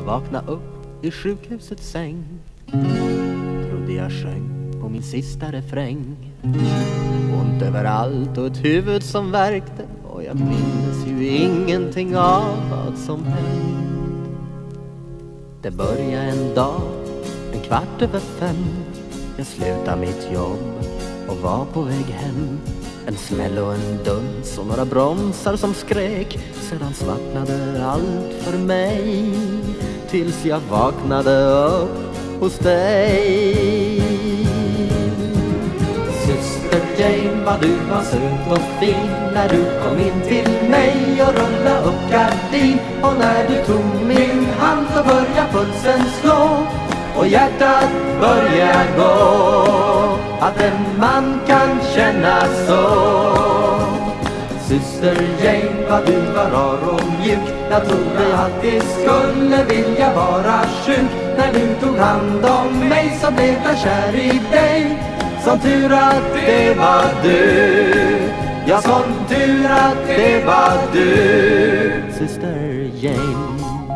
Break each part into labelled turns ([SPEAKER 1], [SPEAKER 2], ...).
[SPEAKER 1] vaknade upp i sjukhusets säng, trodde jag sjöng på min sista refräng. Ont överallt och ett huvud som värkte, och jag minns ju ingenting av vad som hänt. Det började en dag, 5:15. Jag slutade mitt jobb och var på väg hem. En smäll och en duns och några bromsar som skrek. Sedan svartnade allt för mig, tills jag vaknade upp hos dig. Syster Jane, vad du var söt och fin när du kom in till mig och rullade upp gardin. Och när du tog min hand så började pulsen slå och hjärtat började gå. Att en man kan känna så. Syster Jane, vad du var rar och mjuk. Jag trodde alltid skulle vilja vara sjuk. När du tog hand om mig så blev jag kär i dig. Som tur att det var du. Ja, som tur att det var du, Syster Jane.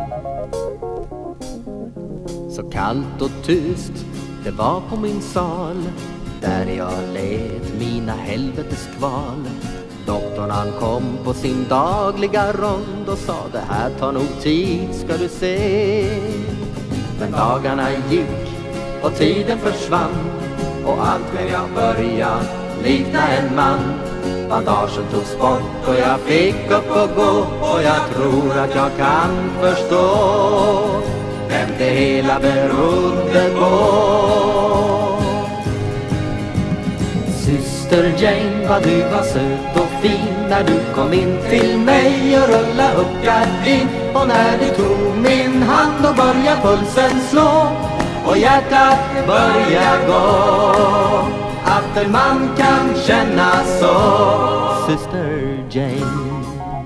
[SPEAKER 1] Så kallt och tyst det var på min sal, där jag led mina helveteskval. Doktorn han kom på sin dagliga rond och sa: det här tar nog tid, ska du se. Men dagarna gick och tiden försvann, och allt blev jag börja likna en man. Bandagen togs bort och jag fick upp och gå, och jag tror att jag kan förstå vem det hela berodde på. Syster Jane, vad du var söt och fin när du kom in till mig och rullade upp gardin. Och när du tog min hand då började pulsen slå och hjärtat började gå. Att en man kan känna så, Syster Jane.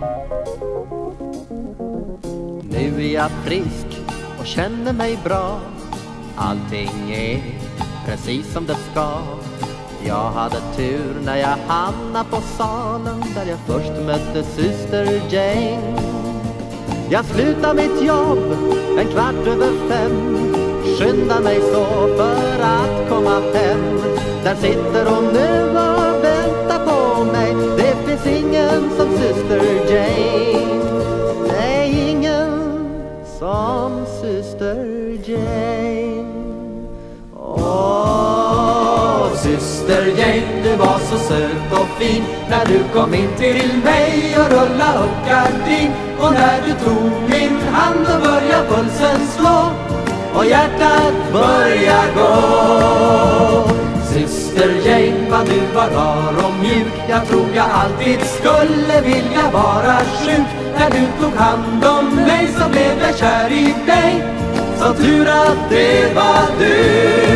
[SPEAKER 1] Nu är jag frisk och känner mig bra. Allting är precis som det ska. Jag hade tur när jag hamnade på salen där jag först mötte Syster Jane. Jag slutade mitt jobb 5:15. Skynda mig så för att komma hem. Där sitter hon nu och väntar på mig. Det finns ingen som Syster Jane. Nej, ingen som Syster Jane. Åh, Syster Jane, du var så söt och fin när du kom in till mig och rullade upp gardin. Och när du tog min hand då började pulsen slå och hjärtat började gå. Syster Jane, vad du var rar och mjuk. Jag tror jag alltid skulle vilja vara sjuk. När du tog hand om mig så blev jag kär i dig. Så tur att det var du.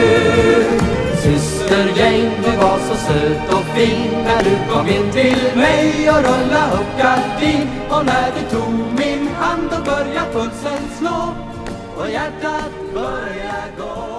[SPEAKER 1] Syster Jane, du var så söt och fin när du kom in till mig och rullade upp gardin. Och när du tog min hand då började pulsen slå och hjärtat började gå.